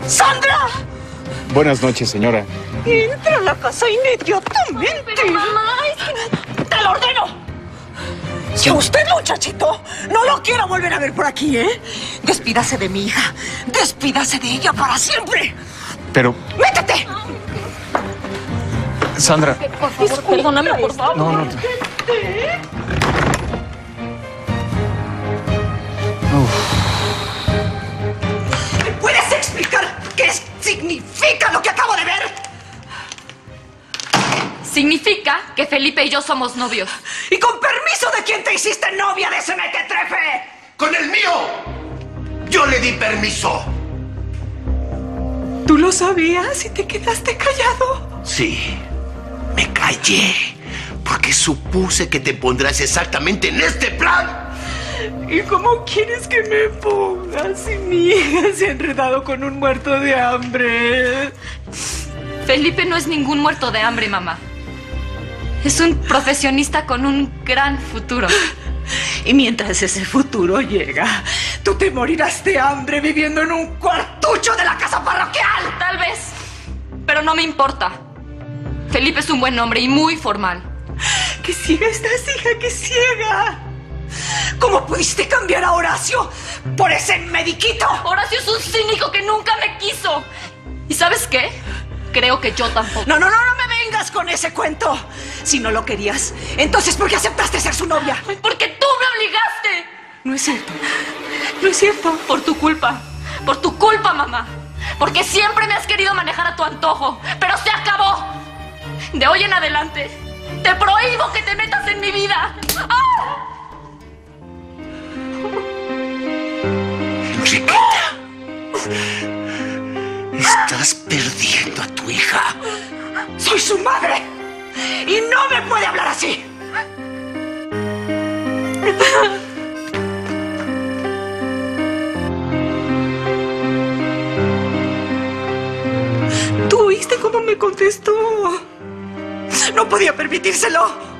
¡Sandra! Buenas noches, señora. Entra a la casa inmediatamente. Pero mamá, ¡Te lo ordeno! Si a usted, muchachito, no lo quiero volver a ver por aquí, ¿eh? Despídase de mi hija. Despídase de ella para siempre. Pero, ¡Métete! Sandra. por favor, perdóname, por favor. No. ¿Me puedes explicar qué significa lo que acabo de ver? Significa que Felipe y yo somos novios. ¿Y con permiso de quién te hiciste novia de ese mequetrefe? ¡Con el mío! ¡Yo le di permiso! ¿Tú lo sabías y te quedaste callado? Sí, me callé. Porque supuse que te pondrás exactamente en este plan. ¿Y cómo quieres que me ponga si mi hija se ha enredado con un muerto de hambre? Felipe no es ningún muerto de hambre, mamá. Es un profesionista con un gran futuro. Y mientras ese futuro llega, tú te morirás de hambre viviendo en un cuartucho de la casa parroquial. Tal vez, pero no me importa. Felipe es un buen hombre y muy formal. ¡Que ciega estás, hija, que ciega! ¿Cómo pudiste cambiar a Horacio por ese mediquito? Horacio es un cínico que nunca me quiso. ¿Y sabes qué? Creo que yo tampoco. No me vengas con ese cuento. Si no lo querías, entonces ¿por qué aceptaste ser su novia? Porque tú me obligaste. No es cierto. No es cierto. Por tu culpa. Por tu culpa, mamá. Porque siempre me has querido manejar a tu antojo. Pero se acabó. De hoy en adelante, te prohíbo que te metas en mi vida. ¡Ah! Enriqueta, estás perdiendo a tu hija. Soy su madre y no me puede hablar así. ¿Tú oíste cómo me contestó? No podía permitírselo.